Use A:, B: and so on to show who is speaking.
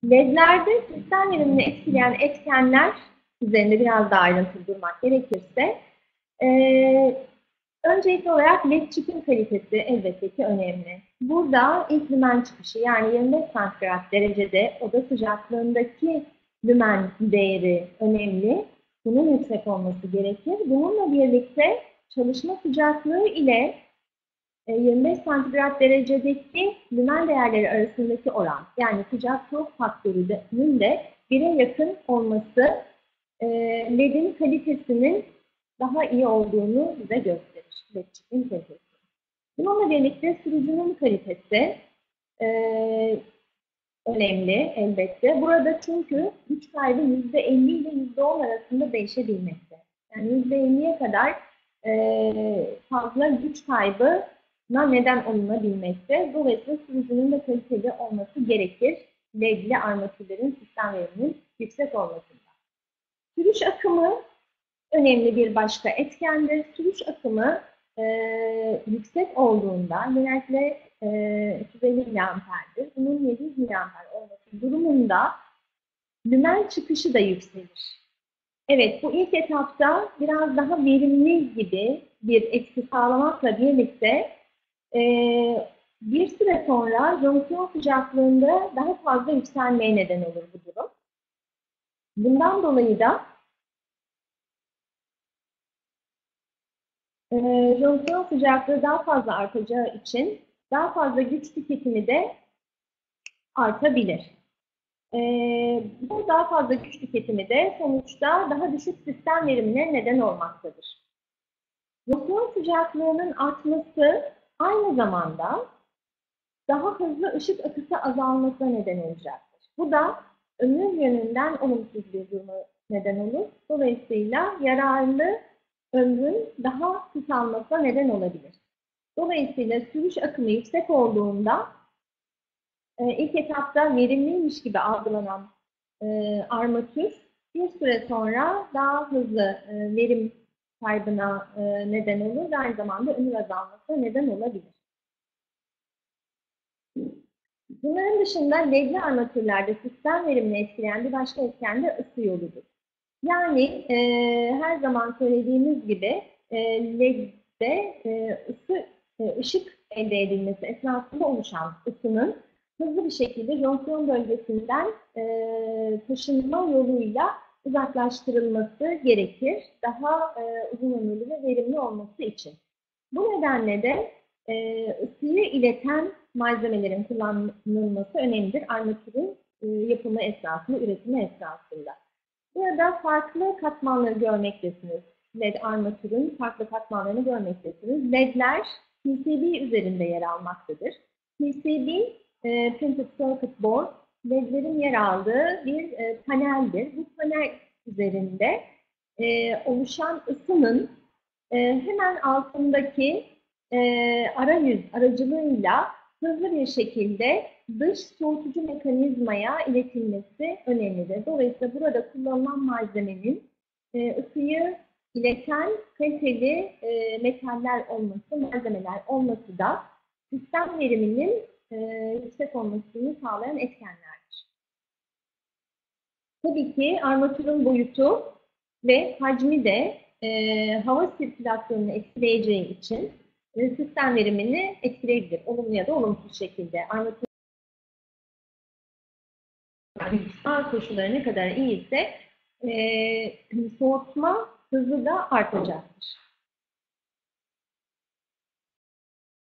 A: LED'lerde sistem verimini etkileyen etkenler üzerinde biraz daha ayrıntılı durmak gerekirse, öncelikli olarak LED çipin kalitesi elbette ki önemli. Burada ilk lümen çıkışı, yani 25 santigrat derecede oda sıcaklığındaki lümen değeri önemli. Bunun yüksek olması gerekir. Bununla birlikte çalışma sıcaklığı ile 25 santigrat derecedeki lümen değerleri arasındaki oran, yani sıcak soğuk faktörünün de 1'e yakın olması LED'in kalitesinin daha iyi olduğunu bize gösterir. LED çipin kalitesi. Bununla birlikte sürücünün kalitesi önemli elbette. Burada çünkü güç kaybı %50 ile %10 arasında değişebilmekte. Yani %50'ye kadar fazla güç kaybına neden olunabilmekte. Dolayısıyla sürücünün de kaliteli olması gerekir. LED'li armatürlerin sistem veriminin yüksek olmasında. Sürüş akımı önemli bir başka etkendir. Sürüş akımı yüksek olduğunda, genellikle 250 miliamperdir. Bunun 700 miliamper olması durumunda lümen çıkışı da yükselir. Evet, bu ilk etapta biraz daha verimli gibi bir etki sağlamakla birlikte bir süre sonra jonksiyon sıcaklığında daha fazla yükselmeye neden olur bu durum. Bundan dolayı da jonksiyon sıcaklığı daha fazla artacağı için daha fazla güç tüketimi de artabilir. Bu daha fazla güç tüketimi de sonuçta daha düşük sistem verimine neden olmaktadır. Jonksiyon sıcaklığının artması aynı zamanda daha hızlı ışık akısı azalmasına neden olacaktır. Bu da ömür yönünden olumsuz bir duruma neden olur. Dolayısıyla yararlı ömrün daha kısalmasına neden olabilir. Dolayısıyla sürüş akımı yüksek olduğunda ilk etapta verimliymiş gibi algılanan armatür bir süre sonra daha hızlı verim kaybına neden olur ve aynı zamanda ömür azalmasına neden olabilir. Bunların dışında LED'li armatürlerde sistem verimini etkileyen bir başka etken de ısı yoludur. Yani her zaman söylediğimiz gibi LED'de ışık elde edilmesi esnasında oluşan ısının hızlı bir şekilde jonksiyon bölgesinden taşınma yoluyla uzaklaştırılması gerekir. Daha uzun ömürlü ve verimli olması için. Bu nedenle de ısıyı ileten malzemelerin kullanılması önemlidir armatürün yapımı esnasında, üretimi esnasında. Burada farklı katmanları görmektesiniz. LED armatürün farklı katmanlarını görmektesiniz. LED'ler PCB üzerinde yer almaktadır. PCB, Printed Circuit Board, LED'lerin yer aldığı bir paneldir. Bu panel üzerinde oluşan ısının hemen altındaki arayüz aracılığıyla hızlı bir şekilde dış soğutucu mekanizmaya iletilmesi önemlidir. Dolayısıyla burada kullanılan malzemenin ısıyı ileten kaliteli metaller olması, malzemeler olması da sistem veriminin yüksek olmasını sağlayan etkenlerdir. Tabii ki armatürün boyutu ve hacmi de hava sirkülasyonunu etkileyeceği için sistem verimini etkileyebilir. Olumlu ya da olumsuz şekilde. Armatür hava koşulları ne kadar iyi ise soğutma hızı da artacaktır.